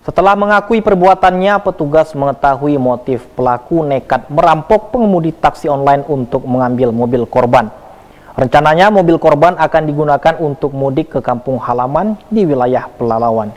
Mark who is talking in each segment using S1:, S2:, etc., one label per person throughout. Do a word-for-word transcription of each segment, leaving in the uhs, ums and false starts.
S1: Setelah mengakui perbuatannya, petugas mengetahui motif pelaku nekat merampok pengemudi taksi online untuk mengambil mobil korban. Rencananya mobil korban akan digunakan untuk mudik ke kampung halaman di wilayah Pelalawan.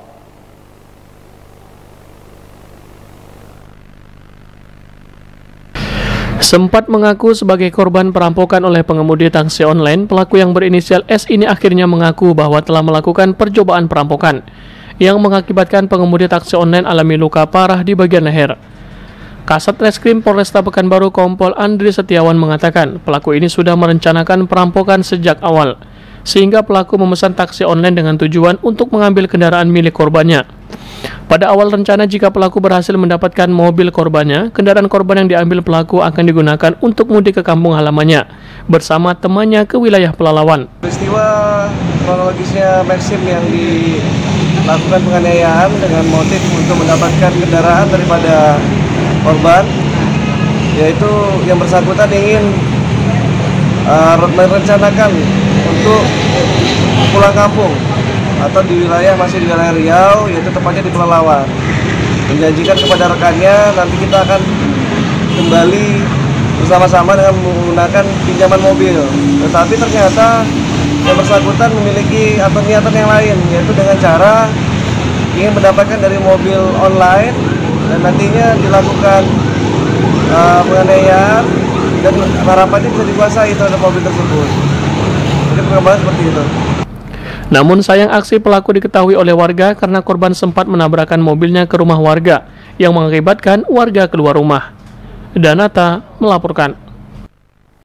S2: Sempat mengaku sebagai korban perampokan oleh pengemudi taksi online, pelaku yang berinisial S ini akhirnya mengaku bahwa telah melakukan percobaan perampokan yang mengakibatkan pengemudi taksi online alami luka parah di bagian leher. Kasat Reskrim Polresta Pekanbaru Kompol Andri Setiawan mengatakan pelaku ini sudah merencanakan perampokan sejak awal, sehingga pelaku memesan taksi online dengan tujuan untuk mengambil kendaraan milik korbannya. Pada awal rencana, jika pelaku berhasil mendapatkan mobil korbannya, kendaraan korban yang diambil pelaku akan digunakan untuk mudik ke kampung halamannya bersama temannya ke wilayah Pelalawan.
S3: Peristiwa kronologisnya Maxim yang dilakukan penganiayaan dengan motif untuk mendapatkan kendaraan daripada korban, yaitu yang bersangkutan ingin uh, merencanakan untuk pulang kampung atau di wilayah masih di wilayah Riau, yaitu tepatnya di Pelalawan. Menjanjikan kepada rekannya nanti kita akan kembali bersama-sama dengan menggunakan pinjaman mobil. Tetapi ternyata yang bersangkutan memiliki atau niatan yang lain, yaitu dengan cara ingin mendapatkan dari mobil online dan nantinya dilakukan uh, penganiayaan dan harapannya bisa dikuasai terhadap mobil tersebut. Jadi perkembangan seperti itu.
S2: Namun sayang, aksi pelaku diketahui oleh warga karena korban sempat menabrakkan mobilnya ke rumah warga yang mengakibatkan warga keluar rumah. Danata melaporkan.